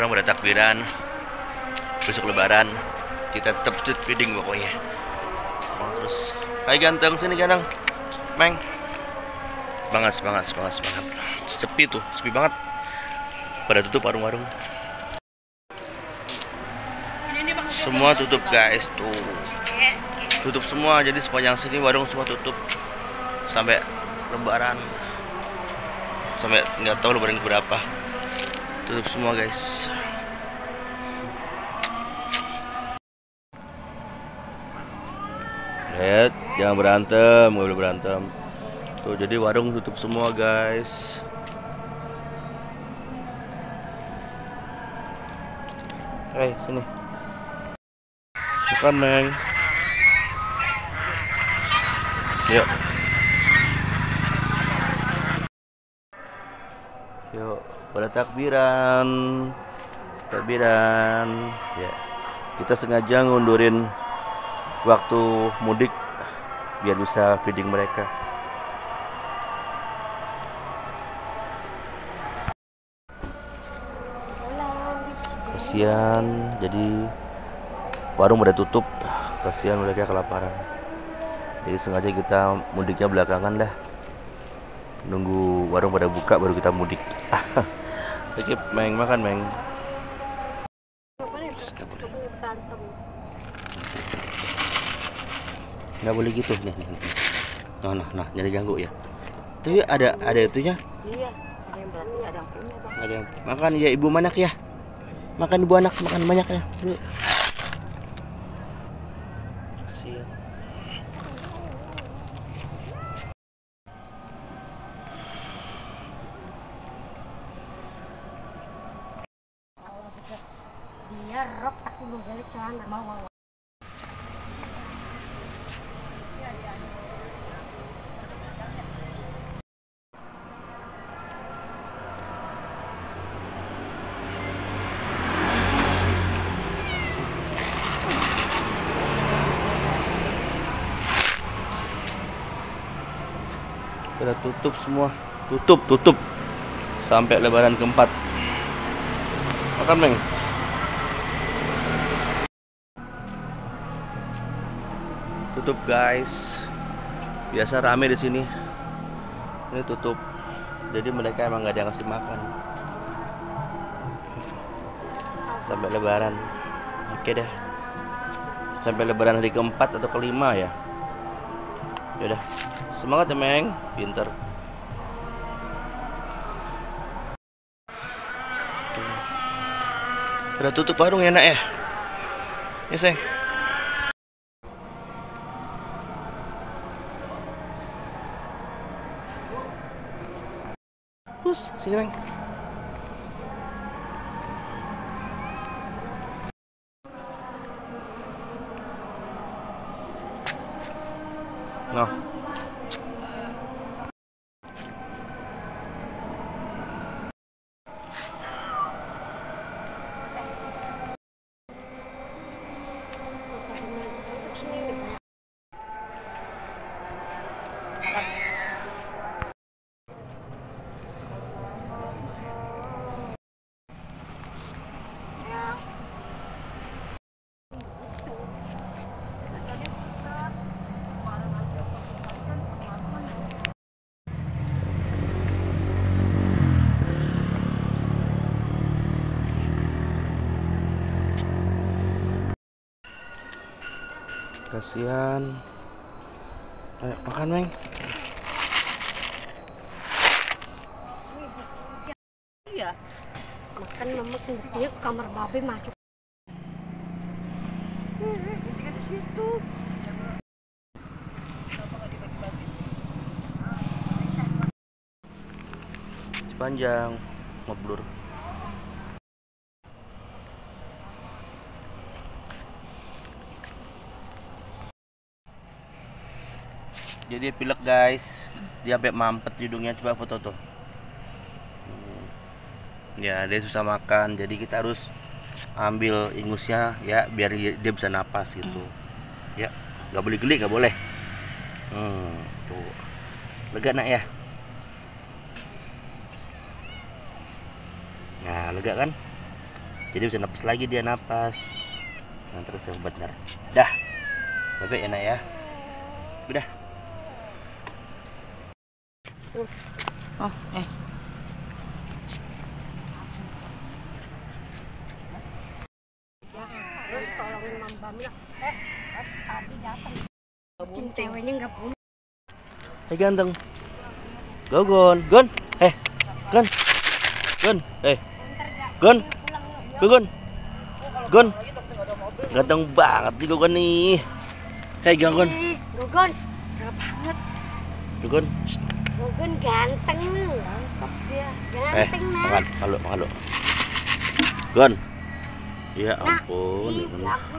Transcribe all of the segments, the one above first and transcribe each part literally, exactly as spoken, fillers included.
orang pada takbiran, besok lebaran kita tetap street feeding pokoknya. Terus, hai ganteng, sini ganteng, Meng. Semangat, semangat, semangat, semangat. Sepi tuh, sepi banget. Pada tutup warung-warung. Semua tutup guys, tuh. Tutup semua, jadi sepanjang sini warung semua tutup sampai lebaran. Sampai nggak tahu lebaran berapa. Tutup semua guys. Lihat, jangan berantem, nggak boleh berantem. Tuh, jadi warung tutup semua guys. Hei, sini. Makan, Meng. Yuk. Yuk, pada takbiran. Takbiran. Ya. Kita sengaja ngundurin waktu mudik biar bisa feeding mereka. Kasihan, jadi warung udah tutup, kasihan mereka kelaparan. Jadi sengaja kita mudiknya belakangan dah, nunggu warung pada buka baru kita mudik. Oke, Meng, makan, Meng. Nggak boleh gitu, nih, nih, nih. Nah, nah, nah, jadi ganggu ya. Tapi ada, ada itunya. Iya, ada yang berarti ada yang punya. Ada yang makan ya, ibu manak ya. Makan ibu anak, makan banyak ya. Yuk. Siap. Dia rok aku mau balik celana mau mau. Udah tutup semua, tutup, tutup sampai lebaran keempat. Makan, Meng. Tutup guys. Biasa rame di sini. Ini tutup. Jadi mereka emang nggak ada yang ngasih makan sampai lebaran. Oke dah. Sampai lebaran hari keempat atau kelima ya. Yaudah, semangat ya, Meng. Pinter. Udah tutup warung ya, nak ya? Ya, sayang. Terus, sini, Meng. Nah. Kasihan. Ayo makan, Meng. Iya. Makan mama dia ke kamar babe masuk. Hmm, di situ. Sepanjang ngeblur. Jadi pilek guys, dia sampai mampet hidungnya, coba foto tuh. Ya dia susah makan, jadi kita harus ambil ingusnya ya biar dia bisa napas gitu. Ya, nggak boleh geli, nggak boleh. Hmm, tuh, lega nak ya. Nah lega kan? Jadi bisa napas lagi dia napas. Nah, terus yang benar. Dah. Bebek enak ya. Udah. Oh, eh. Terus tolongin Mam Bami lah. Eh, tadi datang. Ceweknya nggak punya. Hai ganteng. Go Gon. Gon. Eh. Gon. Gon. Eh. Gon. Go Gon. Gon. Ganteng banget nih Gon nih. Hei Gon. Gogon, cakep banget. Gon. Gogon ganteng, mantap dia, Eh, ganteng nah. makan, malu, malu. Gon. Ya Nah, ampun. di Gon. belakang.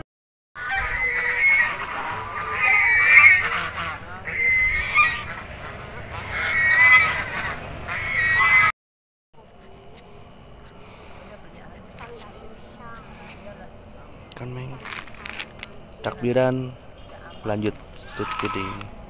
Kan Meng. Takbiran lanjut street feeding.